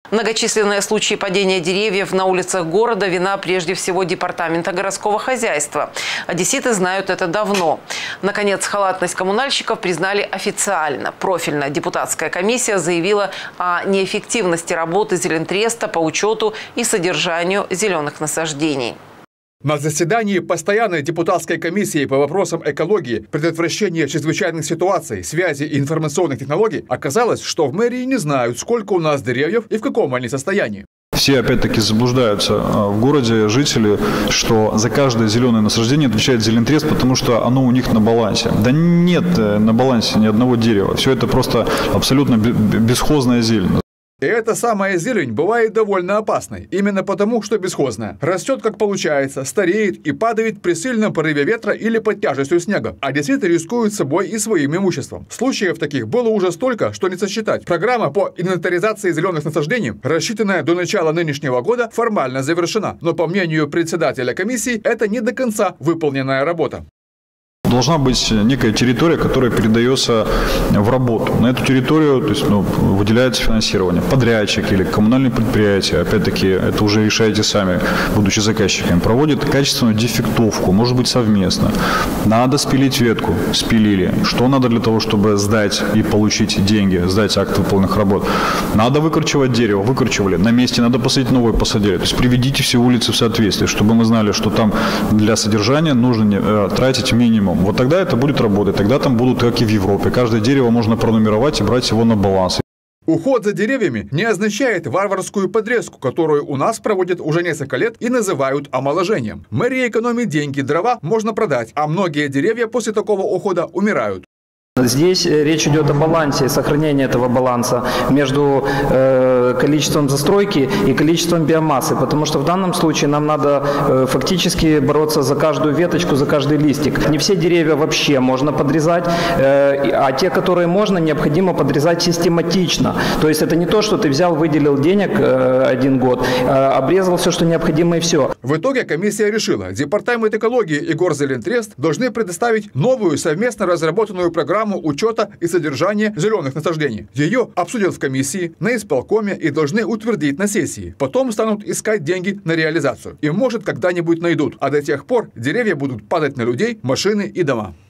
Многочисленные случаи падения деревьев на улицах города – вина прежде всего Департамента городского хозяйства. Одесситы знают это давно. Наконец, халатность коммунальщиков признали официально. Профильная депутатская комиссия заявила о неэффективности работы Зелентреста по учету и содержанию зеленых насаждений. На заседании постоянной депутатской комиссии по вопросам экологии, предотвращения чрезвычайных ситуаций, связи и информационных технологий оказалось, что в мэрии не знают, сколько у нас деревьев и в каком они состоянии. Все опять-таки заблуждаются в городе жители, что за каждое зеленое насаждение отвечает Зелентрест, потому что оно у них на балансе. Да нет на балансе ни одного дерева. Все это просто абсолютно бесхозная зелень. И эта самая зелень бывает довольно опасной, именно потому, что бесхозная. Растет как получается, стареет и падает при сильном порыве ветра или под тяжестью снега. А одесситы рискуют собой и своим имуществом. Случаев таких было уже столько, что не сосчитать. Программа по инвентаризации зеленых насаждений, рассчитанная до начала нынешнего года, формально завершена. Но по мнению председателя комиссии, это не до конца выполненная работа. Должна быть некая территория, которая передается в работу. На эту территорию выделяется финансирование. Подрядчик или коммунальное предприятие, опять-таки, это уже решаете сами, будучи заказчиками, проводит качественную дефектовку, может быть совместно. Надо спилить ветку, спилили. Что надо для того, чтобы сдать и получить деньги, сдать акт выполненных работ? Надо выкорчевать дерево, выкорчевали. На месте надо посадить новое, посадили. То есть приведите все улицы в соответствие, чтобы мы знали, что там для содержания нужно тратить минимум. Вот тогда это будет работать, тогда там будут, как и в Европе. Каждое дерево можно пронумеровать и брать его на баланс. Уход за деревьями не означает варварскую подрезку, которую у нас проводят уже несколько лет и называют омоложением. Мэрия экономит деньги, дрова можно продать, а многие деревья после такого ухода умирают. Здесь речь идет о балансе, сохранении этого баланса между количеством застройки и количеством биомассы, потому что в данном случае нам надо фактически бороться за каждую веточку, за каждый листик. Не все деревья вообще можно подрезать, а те, которые можно, необходимо подрезать систематично. То есть это не то, что ты взял, выделил денег один год, обрезал все, что необходимо, и все. В итоге комиссия решила, Департамент экологии и Горзелентрест должны предоставить новую совместно разработанную программу учета и содержания зеленых насаждений. Ее обсудят в комиссии, на исполкоме и должны утвердить на сессии. Потом станут искать деньги на реализацию. И может когда-нибудь найдут. А до тех пор деревья будут падать на людей, машины и дома.